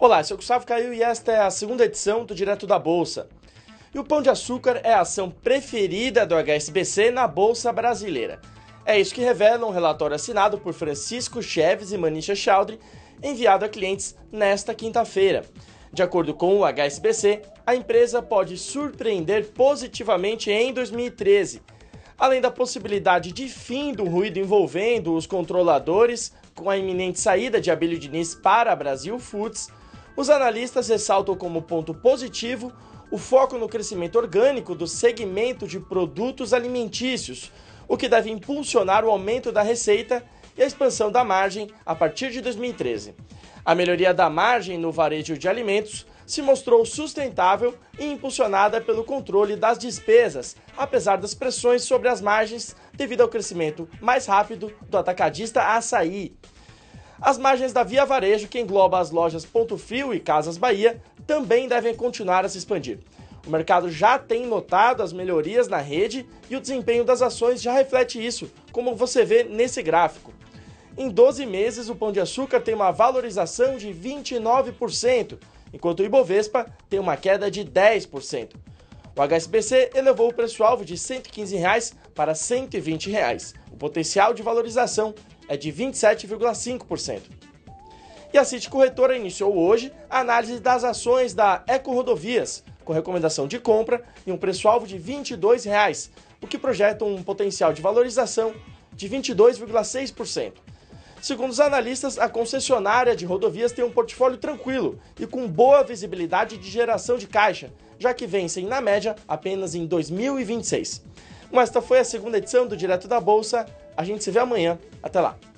Olá, eu sou Gustavo Caio e esta é a segunda edição do Direto da Bolsa. E o Pão de Açúcar é a ação preferida do HSBC na Bolsa Brasileira. É isso que revela um relatório assinado por Francisco Cheves e Manisha Chaudhry, enviado a clientes nesta quinta-feira. De acordo com o HSBC, a empresa pode surpreender positivamente em 2013. Além da possibilidade de fim do ruído envolvendo os controladores, com a iminente saída de Abílio Diniz para a Brasil Foods, os analistas ressaltam como ponto positivo o foco no crescimento orgânico do segmento de produtos alimentícios, o que deve impulsionar o aumento da receita e a expansão da margem a partir de 2013. A melhoria da margem no varejo de alimentos se mostrou sustentável e impulsionada pelo controle das despesas, apesar das pressões sobre as margens devido ao crescimento mais rápido do atacadista Açaí. As margens da Via Varejo, que engloba as lojas Ponto Frio e Casas Bahia, também devem continuar a se expandir. O mercado já tem notado as melhorias na rede e o desempenho das ações já reflete isso, como você vê nesse gráfico. Em 12 meses, o Pão de Açúcar tem uma valorização de 29%, enquanto o Ibovespa tem uma queda de 10%. O HSBC elevou o preço-alvo de R$ 115 para R$ 120. O potencial de valorização é de 27,5%. E a City Corretora iniciou hoje a análise das ações da EcoRodovias, com recomendação de compra e um preço-alvo de R$ 22, o que projeta um potencial de valorização de 22,6%. Segundo os analistas, a concessionária de rodovias tem um portfólio tranquilo e com boa visibilidade de geração de caixa, já que vencem, na média, apenas em 2026. Esta foi a segunda edição do Direto da Bolsa. A gente se vê amanhã. Até lá!